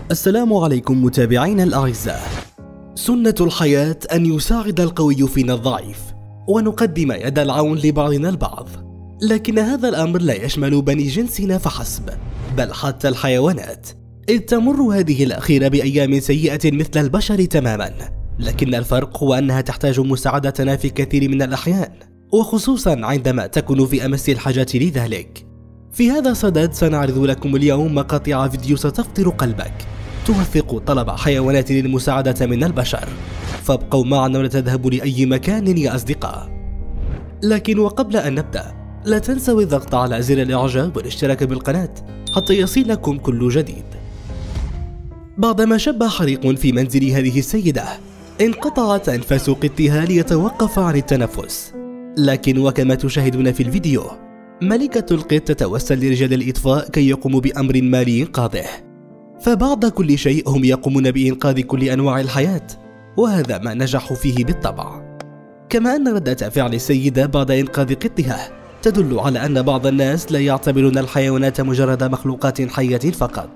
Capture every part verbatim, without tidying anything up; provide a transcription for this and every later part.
السلام عليكم متابعينا الأعزاء. سنة الحياة أن يساعد القوي فينا الضعيف ونقدم يد العون لبعضنا البعض، لكن هذا الأمر لا يشمل بني جنسنا فحسب، بل حتى الحيوانات، إذ تمر هذه الأخيرة بأيام سيئة مثل البشر تماما، لكن الفرق هو أنها تحتاج مساعدتنا في كثير من الأحيان، وخصوصا عندما تكون في أمس الحاجة لذلك. في هذا الصدد سنعرض لكم اليوم مقاطع فيديو ستفطر قلبك توثق طلب حيوانات للمساعدة من البشر، فابقوا معنا ولا تذهبوا لأي مكان يا أصدقاء. لكن وقبل أن نبدأ لا تنسوا الضغط على زر الإعجاب والاشتراك بالقناة حتى يصلكم كل جديد. بعدما شب حريق في منزل هذه السيدة انقطعت أنفاس قطها ليتوقف عن التنفس، لكن وكما تشاهدون في الفيديو ملكة القط تتوسل لرجال الإطفاء كي يقوموا بأمر ما لإنقاذه، فبعد كل شيء هم يقومون بإنقاذ كل أنواع الحياة، وهذا ما نجحوا فيه بالطبع. كما أن ردة فعل السيدة بعد إنقاذ قطها تدل على أن بعض الناس لا يعتبرون الحيوانات مجرد مخلوقات حية فقط.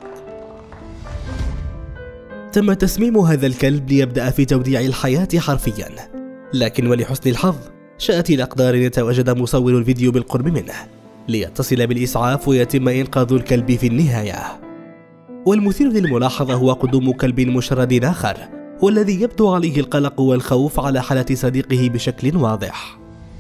تم تسميم هذا الكلب ليبدأ في توديع الحياة حرفيا، لكن ولحسن الحظ شاءت الأقدار أن يتواجد مصور الفيديو بالقرب منه ليتصل بالإسعاف ويتم إنقاذ الكلب في النهاية. والمثير للملاحظة هو قدوم كلب مشرد آخر، والذي يبدو عليه القلق والخوف على حالة صديقه بشكل واضح.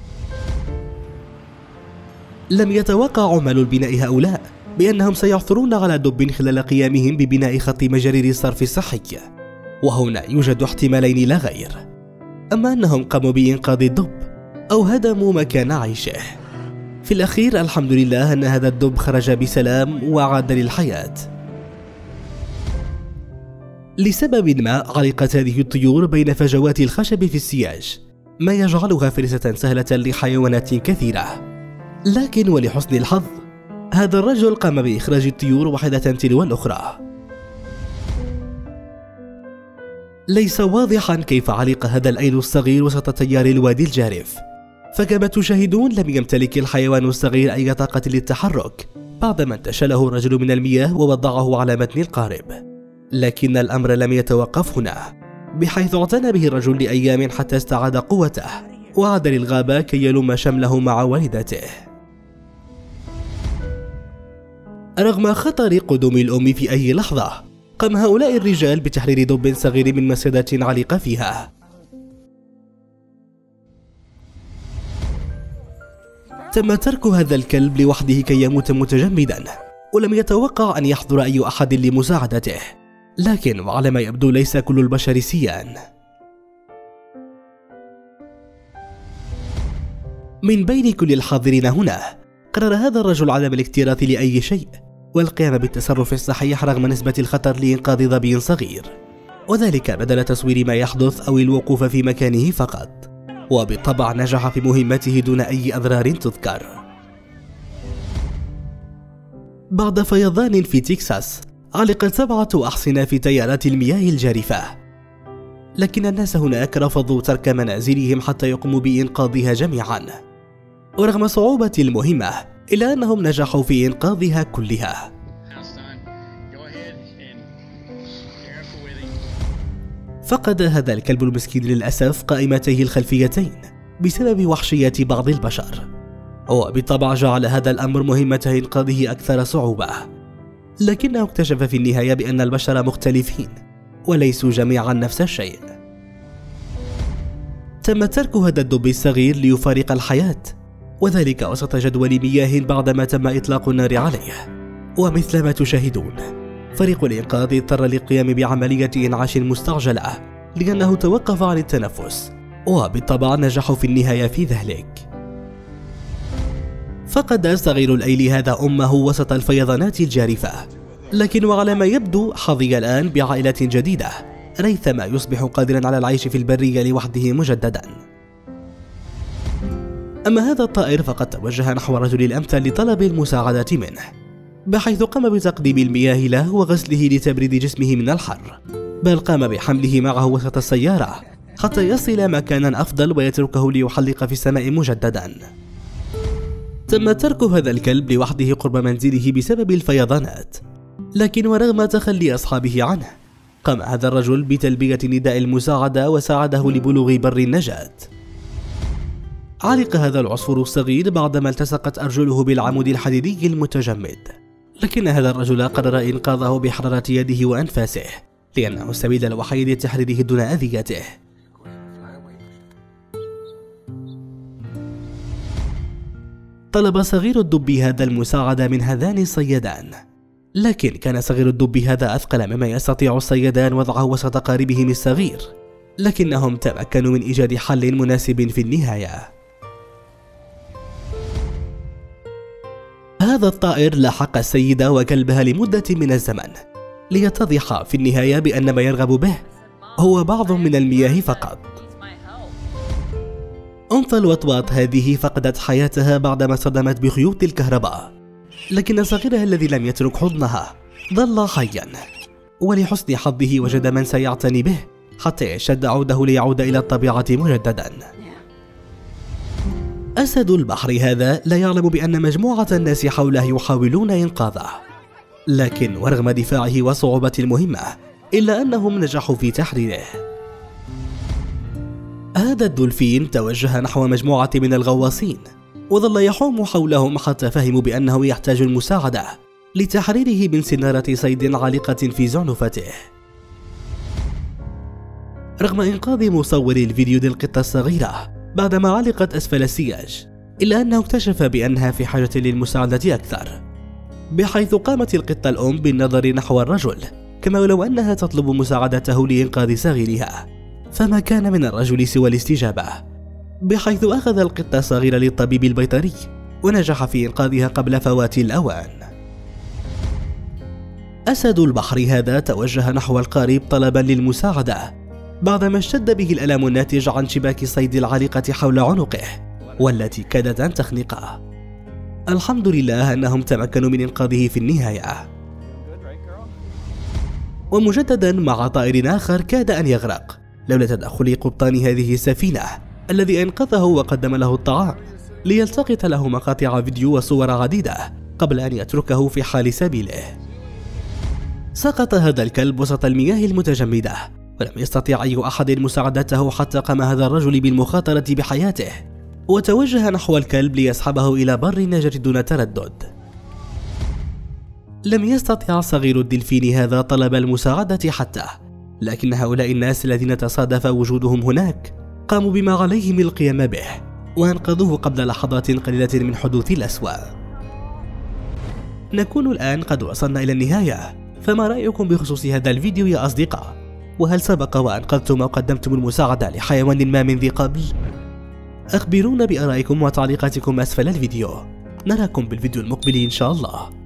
لم يتوقع عمال البناء هؤلاء بأنهم سيعثرون على دب خلال قيامهم ببناء خط مجارير الصرف الصحي، وهنا يوجد احتمالين لا غير: أما أنهم قاموا بإنقاذ الدب أو هدموا مكان عيشه. في الأخير الحمد لله أن هذا الدب خرج بسلام وعاد للحياة. لسبب ما علقت هذه الطيور بين فجوات الخشب في السياج، ما يجعلها فرصة سهلة لحيوانات كثيرة، لكن ولحسن الحظ هذا الرجل قام بإخراج الطيور واحدة تلو الأخرى. ليس واضحا كيف علق هذا الأيل الصغير وسط تيار الوادي الجارف، فكما تشاهدون لم يمتلك الحيوان الصغير أي طاقة للتحرك بعدما انتشله الرجل من المياه ووضعه على متن القارب. لكن الأمر لم يتوقف هنا، بحيث اعتنى به الرجل لأيام حتى استعاد قوته وعاد للغابة كي يلم شمله مع والدته. رغم خطر قدوم الأم في أي لحظة، قام هؤلاء الرجال بتحرير دب صغير من مسدة علق فيها. تم ترك هذا الكلب لوحده كي يموت متجمدا، ولم يتوقع أن يحضر أي أحد لمساعدته، لكن وعلى ما يبدو ليس كل البشر سيان. من بين كل الحاضرين هنا قرر هذا الرجل عدم الاكتراث لأي شيء والقيام بالتصرف الصحيح رغم نسبة الخطر لإنقاذ ظبي صغير، وذلك بدل تصوير ما يحدث أو الوقوف في مكانه فقط، وبالطبع نجح في مهمته دون أي أضرار تذكر. بعد فيضان في تكساس علقت سبعة أحصنة في تيارات المياه الجارفة، لكن الناس هناك رفضوا ترك منازلهم حتى يقوموا بإنقاذها جميعا، ورغم صعوبة المهمة إلا أنهم نجحوا في إنقاذها كلها. فقد هذا الكلب المسكين للأسف قائمتيه الخلفيتين بسبب وحشية بعض البشر، وبالطبع جعل هذا الأمر مهمة إنقاذه أكثر صعوبة، لكنه اكتشف في النهاية بأن البشر مختلفين وليسوا جميعا نفس الشيء. تم ترك هذا الدب الصغير ليفارق الحياة، وذلك وسط جدول مياه بعدما تم إطلاق النار عليه. ومثل ما تشاهدون فريق الإنقاذ اضطر للقيام بعملية إنعاش مستعجلة لأنه توقف عن التنفس، وبالطبع نجحوا في النهاية في ذلك. فقد صغير الأيل هذا أمه وسط الفيضانات الجارفة، لكن وعلى ما يبدو حظي الآن بعائلة جديدة ريثما يصبح قادرا على العيش في البرية لوحده مجددا. أما هذا الطائر فقد توجه نحو الرجل الأمثل لطلب المساعدة منه، بحيث قام بتقديم المياه له وغسله لتبريد جسمه من الحر، بل قام بحمله معه وسط السيارة حتى يصل مكانا أفضل ويتركه ليحلق في السماء مجددا. تم ترك هذا الكلب لوحده قرب منزله بسبب الفيضانات، لكن ورغم تخلي أصحابه عنه، قام هذا الرجل بتلبية نداء المساعدة وساعده لبلوغ بر النجاة. علق هذا العصفور الصغير بعدما التصقت أرجله بالعمود الحديدي المتجمد، لكن هذا الرجل قرر إنقاذه بحرارة يده وأنفاسه، لأنه السبيل الوحيد لتحريره دون أذيته. طلب صغير الدب هذا المساعدة من هذان الصيادان، لكن كان صغير الدب هذا أثقل مما يستطيع الصيادان وضعه وسط قاربهم الصغير، لكنهم تمكنوا من إيجاد حل مناسب في النهاية. هذا الطائر لاحق السيدة وكلبها لمدة من الزمن، ليتضح في النهاية بأن ما يرغب به هو بعض من المياه فقط. أنثى الوطواط هذه فقدت حياتها بعدما صدمت بخيوط الكهرباء، لكن صغيرها الذي لم يترك حضنها ظل حيا، ولحسن حظه وجد من سيعتني به حتى يشد عوده ليعود إلى الطبيعة مجددا. أسد البحر هذا لا يعلم بأن مجموعة الناس حوله يحاولون إنقاذه، لكن ورغم دفاعه وصعوبة المهمة إلا أنهم نجحوا في تحريره. هذا الدولفين توجه نحو مجموعة من الغواصين، وظل يحوم حولهم حتى فهموا بأنه يحتاج المساعدة لتحريره من سنارة صيد عالقة في زعنفته. رغم إنقاذ مصور الفيديو للقطة الصغيرة بعدما علقت أسفل السياج، إلا أنه اكتشف بأنها في حاجة للمساعدة أكثر، بحيث قامت القطة الأم بالنظر نحو الرجل كما لو أنها تطلب مساعدته لإنقاذ صغيرها، فما كان من الرجل سوى الاستجابة، بحيث أخذ القطة الصغيرة للطبيب البيطري ونجح في إنقاذها قبل فوات الأوان. أسد البحر هذا توجه نحو القارب طلبا للمساعدة بعدما اشتد به الألم الناتج عن شباك الصيد العالقة حول عنقه والتي كادت أن تخنقه. الحمد لله أنهم تمكنوا من إنقاذه في النهاية. ومجددا مع طائر آخر كاد أن يغرق لولا تدخل قبطان هذه السفينة الذي أنقذه وقدم له الطعام ليلتقط له مقاطع فيديو وصور عديدة قبل أن يتركه في حال سبيله. سقط هذا الكلب وسط المياه المتجمدة ولم يستطيع أي أحد مساعدته حتى قام هذا الرجل بالمخاطرة بحياته وتوجه نحو الكلب ليسحبه إلى بر النجاة دون تردد. لم يستطع صغير الدلفين هذا طلب المساعدة حتى، لكن هؤلاء الناس الذين تصادف وجودهم هناك قاموا بما عليهم القيام به وأنقذوه قبل لحظات قليلة من حدوث الأسوأ. نكون الآن قد وصلنا إلى النهاية، فما رأيكم بخصوص هذا الفيديو يا أصدقاء؟ وهل سبق وأنقذتم أو قدمتم المساعدة لحيوان ما من ذي قبل؟ أخبرونا بآرائكم وتعليقاتكم أسفل الفيديو. نراكم بالفيديو المقبل إن شاء الله.